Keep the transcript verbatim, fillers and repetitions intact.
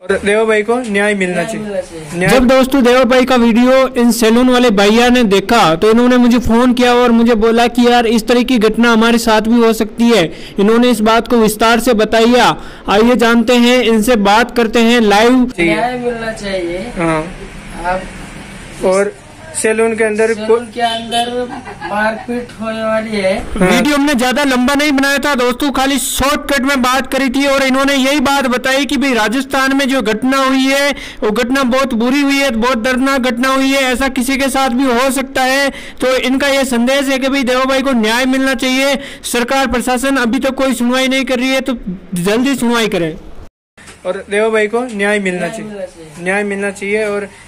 और देवा भाई को न्याय मिलना चाहिए। जब दोस्तों देवा भाई का वीडियो इन सैलून वाले भैया ने देखा तो इन्होंने मुझे फोन किया और मुझे बोला कि यार इस तरह की घटना हमारे साथ भी हो सकती है। इन्होंने इस बात को विस्तार से बताया। आइए जानते हैं, इनसे बात करते हैं लाइव। न्याय मिलना चाहिए। हाँ। आप और सैलून के अंदर सैलून के अंदर मारपीट होने वाली है। हाँ। वीडियो हमने ज्यादा लंबा नहीं बनाया था दोस्तों, खाली शॉर्टकट में बात करी थी और इन्होंने यही बात बताई कि भाई राजस्थान में जो घटना हुई है वो घटना बहुत बुरी हुई है, बहुत दर्दनाक घटना हुई है, ऐसा किसी के साथ भी हो सकता है। तो इनका यह संदेश है कि भाई देवा भाई को न्याय मिलना चाहिए। सरकार प्रशासन अभी तक कोई सुनवाई नहीं कर रही है तो जल्दी सुनवाई करे और देवा भाई को न्याय मिलना चाहिए, न्याय मिलना चाहिए। और